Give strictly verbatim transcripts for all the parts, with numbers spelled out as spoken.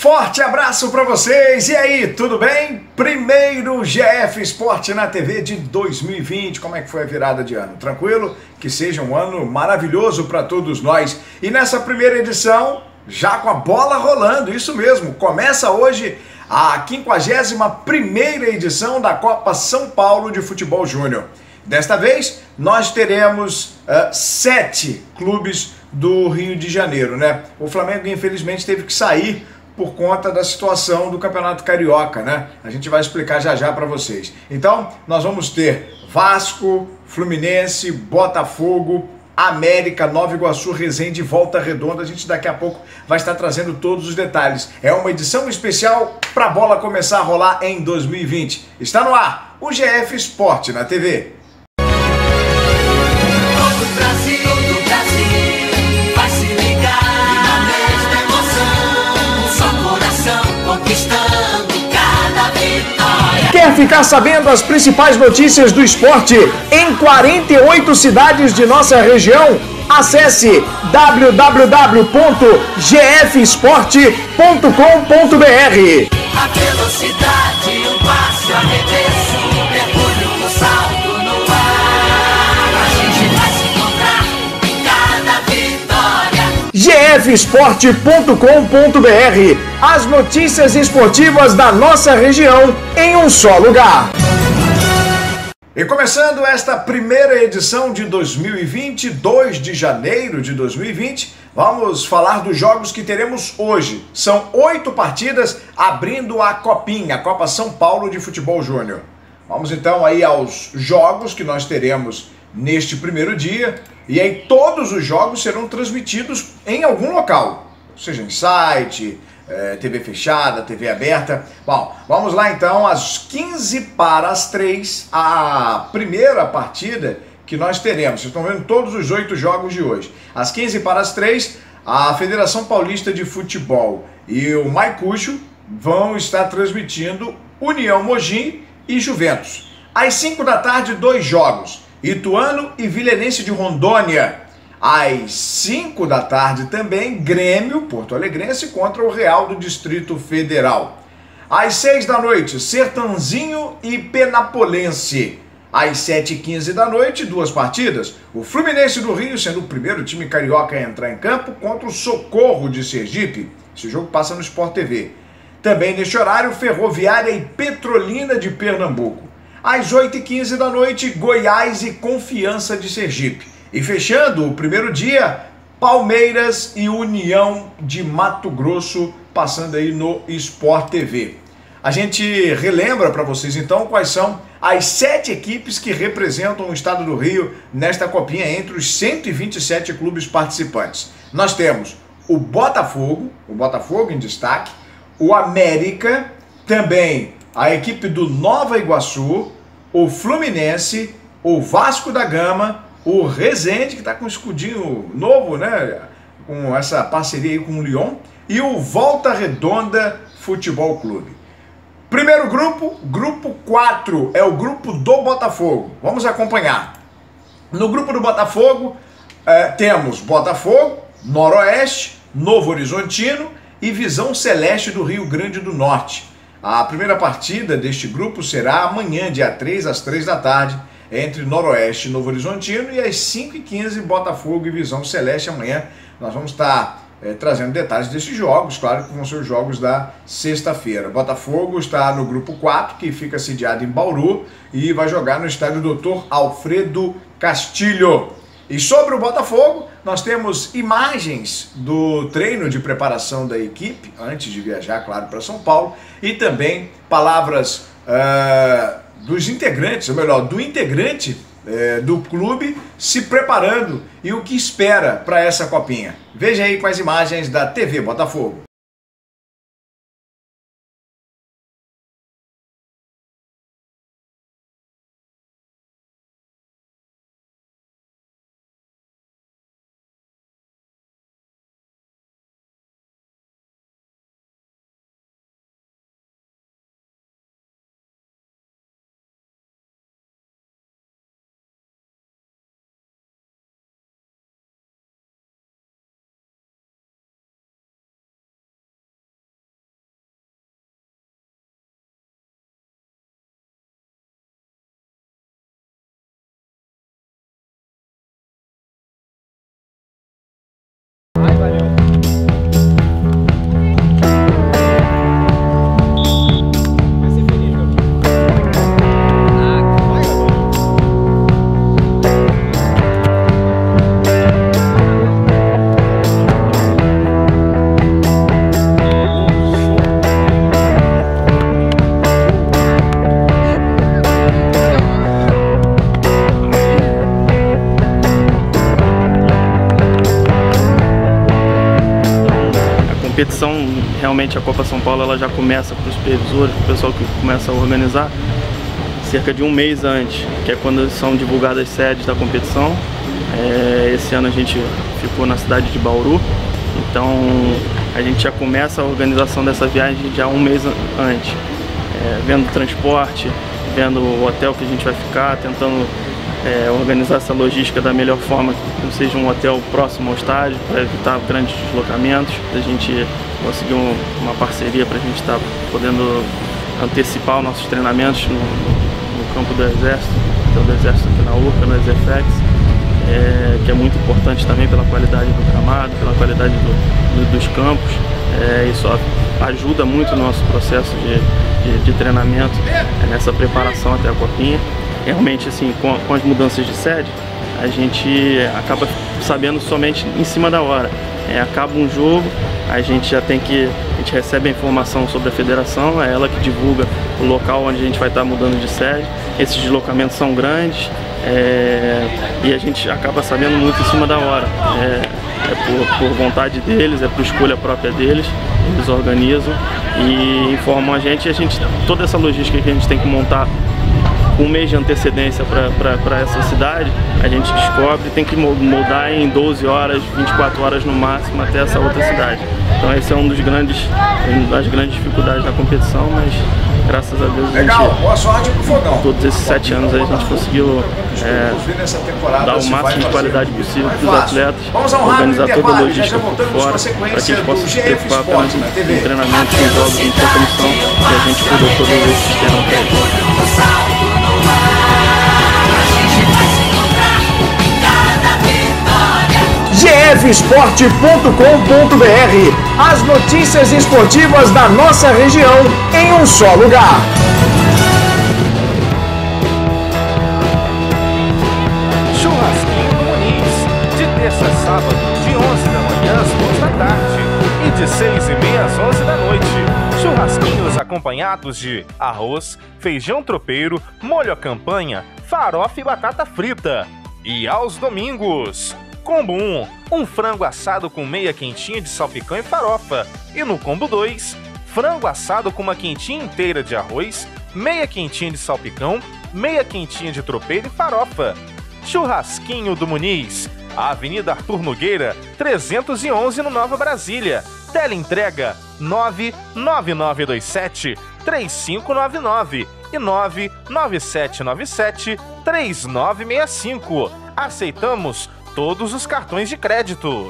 Forte abraço para vocês! E aí, tudo bem? Primeiro G F Sport na T V de dois mil e vinte. Como é que foi a virada de ano? Tranquilo? Que seja um ano maravilhoso para todos nós. E nessa primeira edição, já com a bola rolando, isso mesmo. Começa hoje a quinquagésima primeira edição da Copa São Paulo de Futebol Júnior. Desta vez, nós teremos uh, sete clubes do Rio de Janeiro, né? O Flamengo, infelizmente, teve que sair por conta da situação do Campeonato Carioca, né? A gente vai explicar já já para vocês. Então, nós vamos ter Vasco, Fluminense, Botafogo, América, Nova Iguaçu, Resende e Volta Redonda. A gente daqui a pouco vai estar trazendo todos os detalhes. É uma edição especial para a bola começar a rolar em dois mil e vinte. Está no ar o G F Sport na T V. Quer ficar sabendo as principais notícias do esporte em quarenta e oito cidades de nossa região? Acesse w w w ponto g f sport ponto com ponto b r. A velocidade, o passo, arremesso, o mergulho, o salto no ar. A gente vai se encontrar em cada vitória. g f sport ponto com ponto b r. As notícias esportivas da nossa região em um só lugar. E começando esta primeira edição de dois mil e vinte, dois de janeiro de dois mil e vinte, vamos falar dos jogos que teremos hoje. São oito partidas abrindo a Copinha, a Copa São Paulo de Futebol Júnior. Vamos então aí aos jogos que nós teremos neste primeiro dia. E aí todos os jogos serão transmitidos em algum local, seja em site, é, T V fechada, T V aberta. Bom, vamos lá então, às quinze para as três, a primeira partida que nós teremos. Vocês estão vendo todos os oito jogos de hoje. Às quinze para as três, a Federação Paulista de Futebol e o Maicucho vão estar transmitindo União Mogi e Juventus. Às cinco da tarde, dois jogos. Ituano e Vilenense de Rondônia. Às cinco da tarde também, Grêmio Porto Alegrense contra o Real do Distrito Federal. Às seis da noite, Sertãozinho e Penapolense. Às sete e quinze da noite, duas partidas. O Fluminense do Rio sendo o primeiro time carioca a entrar em campo contra o Socorro de Sergipe. Esse jogo passa no Sport T V. Também neste horário, Ferroviária e Petrolina de Pernambuco. Às oito e quinze da noite, Goiás e Confiança de Sergipe. E fechando o primeiro dia, Palmeiras e União de Mato Grosso, passando aí no Sport T V. A gente relembra para vocês então quais são as sete equipes que representam o estado do Rio nesta copinha entre os cento e vinte e sete clubes participantes. Nós temos o Botafogo, o Botafogo em destaque, o América, também a equipe do Nova Iguaçu, o Fluminense, o Vasco da Gama, o Resende, que está com um escudinho novo, né? Com essa parceria aí com o Lyon, e o Volta Redonda Futebol Clube. Primeiro grupo, grupo quatro, é o grupo do Botafogo. Vamos acompanhar. No grupo do Botafogo, eh, temos Botafogo, Noroeste, Novo Horizontino e Visão Celeste do Rio Grande do Norte. A primeira partida deste grupo será amanhã, dia três, às três da tarde, entre Noroeste e Novo Horizontino, e às cinco e quinze, Botafogo e Visão Celeste. Amanhã nós vamos estar é, trazendo detalhes desses jogos, claro que vão ser os jogos da sexta-feira. Botafogo está no grupo quatro, que fica sediado em Bauru, e vai jogar no estádio doutor Alfredo Castilho. E sobre o Botafogo, nós temos imagens do treino de preparação da equipe, antes de viajar, claro, para São Paulo, e também palavras uh, dos integrantes, ou melhor, do integrante uh, do clube se preparando e o que espera para essa copinha. Veja aí com as imagens da T V Botafogo. competição, realmente a Copa São Paulo, ela já começa para os supervisores, para o pessoal que começa a organizar, cerca de um mês antes, que é quando são divulgadas as sedes da competição. É, esse ano a gente ficou na cidade de Bauru, então a gente já começa a organização dessa viagem já um mês antes, é, vendo o transporte, vendo o hotel que a gente vai ficar, tentando é, organizar essa logística da melhor forma, que não seja um hotel próximo ao estádio, para evitar grandes deslocamentos. A gente conseguiu uma parceria para a gente estar podendo antecipar os nossos treinamentos no, no campo do Exército, então do Exército aqui na Urca, no Exefex, é, que é muito importante também pela qualidade do gramado, pela qualidade do, do, dos campos. É, isso ajuda muito o nosso processo de, de, de treinamento, é, nessa preparação até a Copinha. Realmente, assim, com, com as mudanças de sede, a gente acaba sabendo somente em cima da hora. É, acaba um jogo, a gente já tem que, a gente recebe a informação sobre a federação, é ela que divulga o local onde a gente vai estar mudando de sede. Esses deslocamentos são grandes, é, e a gente acaba sabendo muito em cima da hora. É, é por, por vontade deles, é por escolha própria deles, eles organizam e informam a gente, e a gente, toda essa logística que a gente tem que montar um mês de antecedência para essa cidade, a gente descobre e tem que moldar em doze horas, vinte e quatro horas no máximo até essa outra cidade. Então esse é um dos grandes, uma das grandes dificuldades da competição, mas graças a Deus a Legal, gente, boa sorte pro Fogão. todos esses sete anos aí, a gente conseguiu é, dar o máximo de qualidade possível para os atletas, organizar toda a logística por fora, para que eles possam se preocupar apenas em treinamento, em jogos, em sua comissão, e a gente cuida todo esse sistema para eles. G F Sport ponto com ponto B R. As notícias esportivas da nossa região em um só lugar. Churrasquinho do Muniz, de terça a sábado, de onze da manhã às duas da tarde e de seis e meia às onze da noite. Churrasquinhos acompanhados de arroz, feijão tropeiro, molho à campanha, farofa e batata frita. E aos domingos, combo um, um frango assado com meia quentinha de salpicão e farofa. E no combo dois, frango assado com uma quentinha inteira de arroz, meia quentinha de salpicão, meia quentinha de tropeiro e farofa. Churrasquinho do Muniz, Avenida Arthur Nogueira, trezentos e onze no Nova Brasília. Teleentrega nove nove nove dois sete, três cinco nove nove e nove nove sete nove sete, três nove seis cinco. Aceitamos todos os cartões de crédito.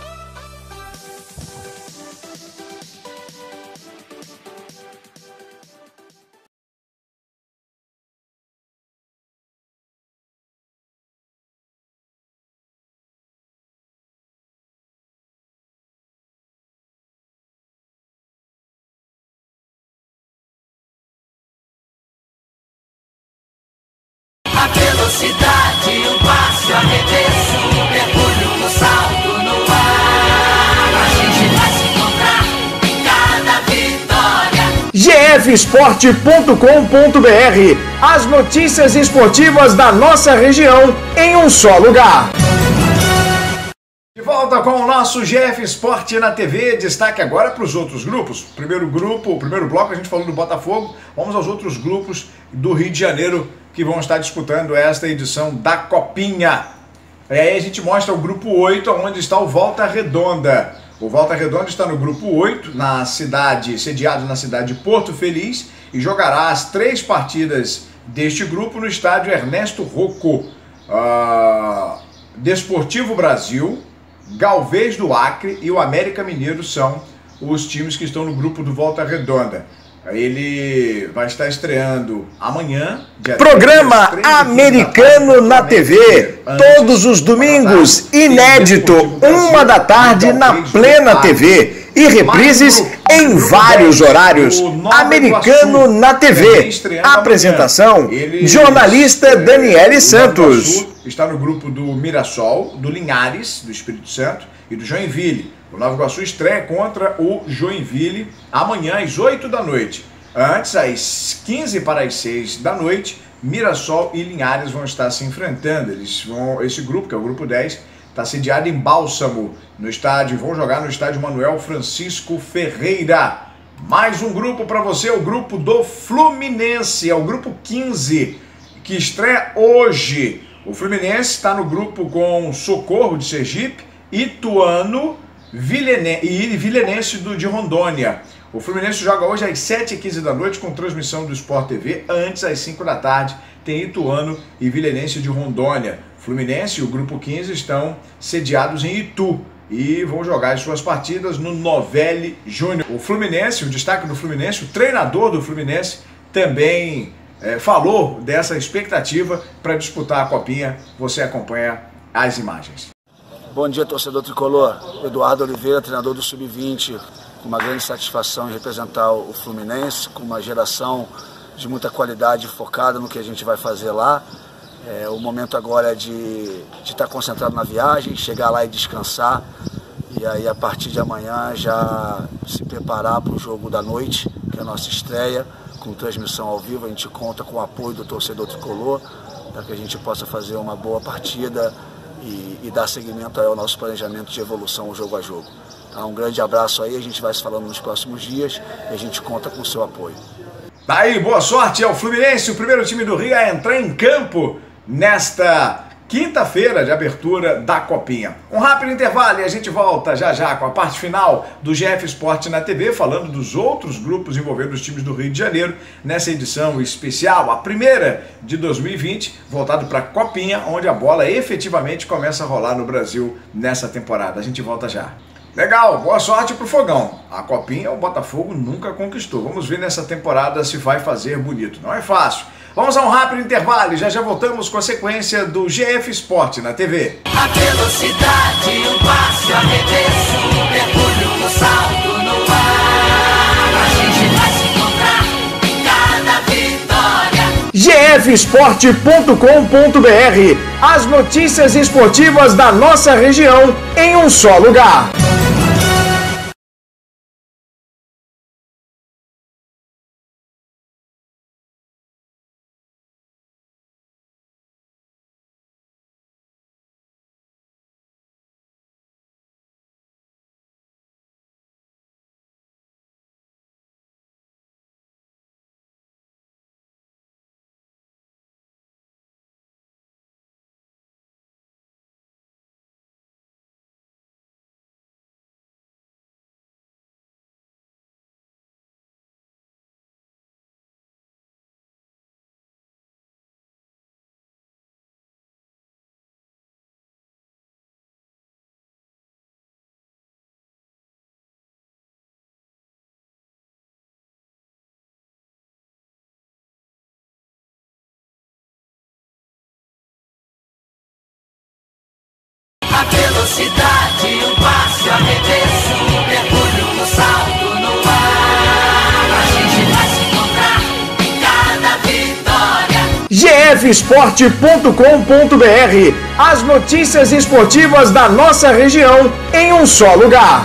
A velocidade, o passo, arremesso, o mergulho, o salto no ar. A gente vai se encontrar em cada vitória. G F Sport ponto com ponto B R. As notícias esportivas da nossa região em um só lugar. De volta com o nosso G F Sport na T V. Destaque agora para os outros grupos. Primeiro grupo, o primeiro bloco, a gente falou do Botafogo. Vamos aos outros grupos do Rio de Janeiro que vão estar disputando esta edição da Copinha. E aí a gente mostra o grupo oito, onde está o Volta Redonda. O Volta Redonda está no grupo oito, na cidade, sediado na cidade de Porto Feliz, e jogará as três partidas deste grupo no estádio Ernesto Rocco. Uh, Desportivo Brasil, Galvez do Acre e o América Mineiro são os times que estão no grupo do Volta Redonda. Ele vai estar estreando amanhã. Programa Americano na T V, todos os domingos, inédito, uma da tarde na Plena T V e reprises em vários horários. Americano na T V. Apresentação: jornalista Daniele Santos. Está no grupo do Mirassol, do Linhares, do Espírito Santo e do Joinville. O Nova Iguaçu estreia contra o Joinville amanhã às oito da noite. Antes, às quinze para as seis da noite, Mirassol e Linhares vão estar se enfrentando. Eles vão, esse grupo, que é o grupo dez, está sediado em Bálsamo, no estádio, vão jogar no estádio Manuel Francisco Ferreira. Mais um grupo para você, o grupo do Fluminense, é o grupo quinze, que estreia hoje. O Fluminense está no grupo com Socorro de Sergipe, Ituano Vilene... e Vilenense do, de Rondônia. O Fluminense joga hoje às sete e quinze da noite com transmissão do Sport T V. Antes, às cinco da tarde, tem Ituano e Vilenense de Rondônia. Fluminense e o grupo quinze estão sediados em Itu e vão jogar as suas partidas no Novelli Júnior. O Fluminense, o destaque do Fluminense, o treinador do Fluminense também é, falou dessa expectativa para disputar a Copinha. Você acompanha as imagens. Bom dia, torcedor tricolor. Eduardo Oliveira, treinador do sub vinte, com uma grande satisfação em representar o Fluminense, com uma geração de muita qualidade focada no que a gente vai fazer lá. É, o momento agora é de, de estar concentrado na viagem, chegar lá e descansar. E aí, a partir de amanhã, já se preparar para o jogo da noite, que é a nossa estreia, com transmissão ao vivo. A gente conta com o apoio do torcedor tricolor, para que a gente possa fazer uma boa partida e, e dar seguimento ao nosso planejamento de evolução jogo a jogo. Então, um grande abraço aí, a gente vai se falando nos próximos dias e a gente conta com o seu apoio. Tá aí, boa sorte ao Fluminense, o primeiro time do Rio a entrar em campo nesta quinta-feira de abertura da Copinha. Um rápido intervalo e a gente volta já já com a parte final do G F Sport na T V, falando dos outros grupos envolvendo os times do Rio de Janeiro, nessa edição especial, a primeira de dois mil e vinte, voltado para a Copinha, onde a bola efetivamente começa a rolar no Brasil nessa temporada. A gente volta já. Legal, boa sorte pro Fogão. A Copinha o Botafogo nunca conquistou. Vamos ver nessa temporada se vai fazer bonito. Não é fácil. Vamos a um rápido intervalo e já já voltamos com a sequência do G F Sport na T V. A velocidade, o passe, o arremesso, o mergulho, o salto no ar. A gente vai se encontrar em cada vitória. G F Sport ponto com ponto B R. As notícias esportivas da nossa região em um só lugar. A velocidade, o passe, o arremesso, o mergulho, o salto no ar. A gente vai se encontrar em cada vitória. G F Sport ponto com ponto B R. As notícias esportivas da nossa região em um só lugar.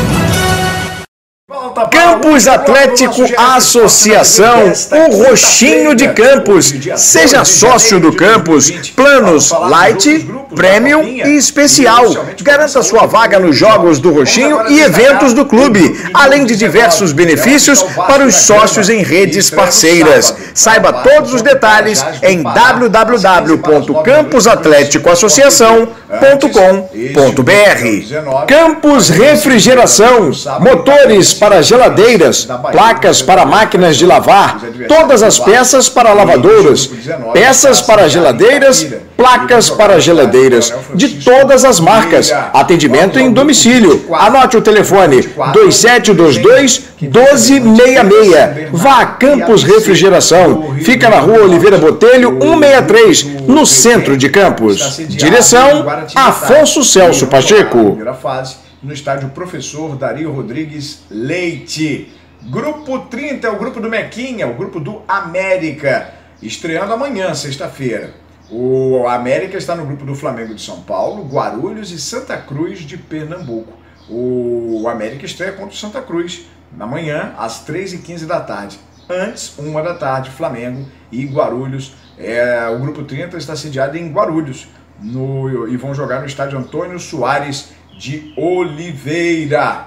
Campus Atlético Associação, o Roxinho de Campos. Seja sócio do campus. Planos Light, Premium e Especial. Garanta sua vaga nos jogos do Roxinho e eventos do clube, além de diversos benefícios para os sócios em redes parceiras. Saiba todos os detalhes em w w w ponto campus atlético associação ponto com ponto b r. Campus Refrigeração, motores para geladeiras, placas para máquinas de lavar, todas as peças para lavadouras, peças para geladeiras, placas para geladeiras, de todas as marcas. Atendimento em domicílio. Anote o telefone dois sete dois dois, um dois seis seis. Vá a Campus Refrigeração. Fica na rua Oliveira Botelho, cento e sessenta e três, no centro de Campos. Direção Afonso Celso Pacheco. No estádio Professor Dario Rodrigues Leite. Grupo trinta é o grupo do Mequinha, o grupo do América, estreando amanhã, sexta-feira. O América está no grupo do Flamengo de São Paulo, Guarulhos e Santa Cruz de Pernambuco. O América estreia contra o Santa Cruz, na manhã, às três e quinze da tarde. Antes, uma da tarde, Flamengo e Guarulhos. É, o grupo trinta está sediado em Guarulhos, no, e vão jogar no estádio Antônio Soares de Oliveira.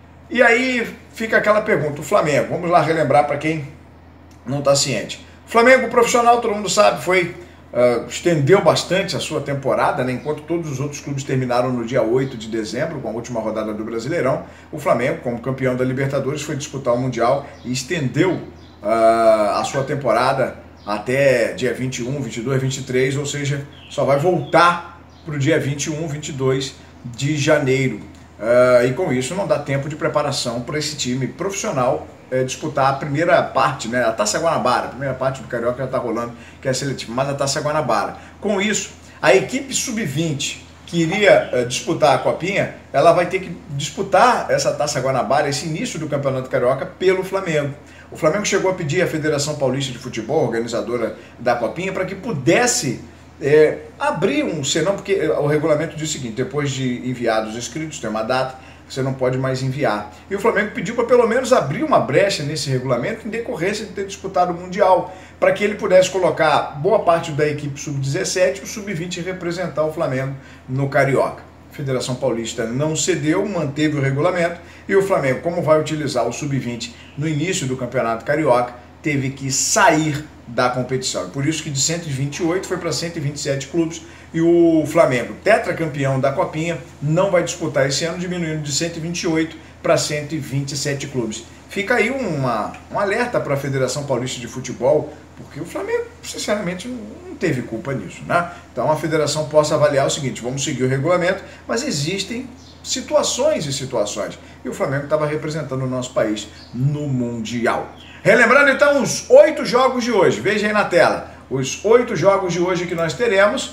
E aí fica aquela pergunta, o Flamengo, vamos lá relembrar para quem não está ciente. O Flamengo profissional, todo mundo sabe, foi uh, estendeu bastante a sua temporada, né? Enquanto todos os outros clubes terminaram no dia oito de dezembro, com a última rodada do Brasileirão, o Flamengo, como campeão da Libertadores, foi disputar o Mundial e estendeu uh, a sua temporada até dia vinte e um, vinte e dois, vinte e três, ou seja, só vai voltar para o dia vinte e um, vinte e dois de janeiro. Uh, e com isso não dá tempo de preparação para esse time profissional uh, disputar a primeira parte, né, a Taça Guanabara. A primeira parte do Carioca já está rolando, que é a seletiva, mas a Taça Guanabara. Com isso, a equipe sub vinte que iria uh, disputar a Copinha, ela vai ter que disputar essa Taça Guanabara, esse início do Campeonato Carioca, pelo Flamengo. O Flamengo chegou a pedir à Federação Paulista de Futebol, organizadora da Copinha, para que pudesse É, abrir um senão, porque o regulamento diz o seguinte, depois de enviados escritos, tem uma data, você não pode mais enviar. E o Flamengo pediu para pelo menos abrir uma brecha nesse regulamento em decorrência de ter disputado o Mundial, para que ele pudesse colocar boa parte da equipe sub dezessete e o sub vinte representar o Flamengo no Carioca. A Federação Paulista não cedeu, manteve o regulamento, e o Flamengo, como vai utilizar o sub vinte no início do Campeonato Carioca, teve que sair da competição. Por isso que de cento e vinte e oito foi para cento e vinte e sete clubes, e o Flamengo, tetracampeão da Copinha, não vai disputar esse ano, diminuindo de cento e vinte e oito para cento e vinte e sete clubes. Fica aí uma, um alerta para a Federação Paulista de Futebol, porque o Flamengo, sinceramente, não teve culpa nisso, né? Então a federação possa avaliar o seguinte, vamos seguir o regulamento, mas existem situações e situações, e o Flamengo estava representando o nosso país no Mundial. Relembrando então os oito jogos de hoje, veja aí na tela, os oito jogos de hoje que nós teremos,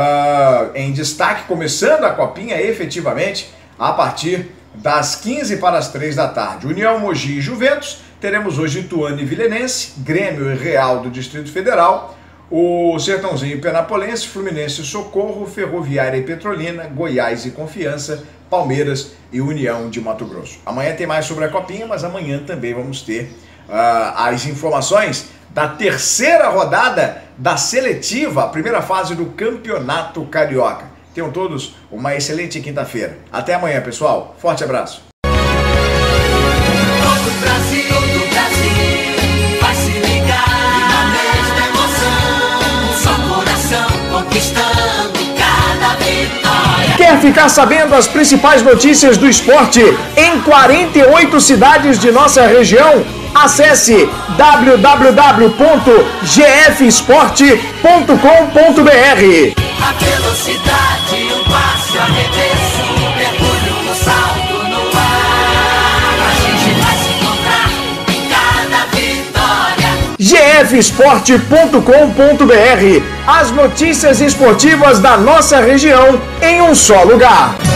uh, em destaque, começando a Copinha efetivamente, a partir das quinze para as três da tarde. União, Mogi e Juventus, teremos hoje Ituano e Vilenense, Grêmio e Real do Distrito Federal, o Sertãozinho e Penapolense, Fluminense e Socorro, Ferroviária e Petrolina, Goiás e Confiança, Palmeiras e União de Mato Grosso. Amanhã tem mais sobre a Copinha, mas amanhã também vamos ter Uh, as informações da terceira rodada da seletiva, a primeira fase do Campeonato Carioca. Tenham todos uma excelente quinta-feira. Até amanhã, pessoal. Forte abraço. Todo o Brasil, todo o Brasil vai se ligar na mesma emoção, só coração conquistando cada vitória. Quer ficar sabendo as principais notícias do esporte em quarenta e oito cidades de nossa região? Acesse w w w ponto g f esporte ponto com ponto b r. A velocidade, o passe, o arremesso, o mergulho, o salto no ar. A gente vai se encontrar em cada vitória. g f esporte ponto com ponto b r. As notícias esportivas da nossa região em um só lugar.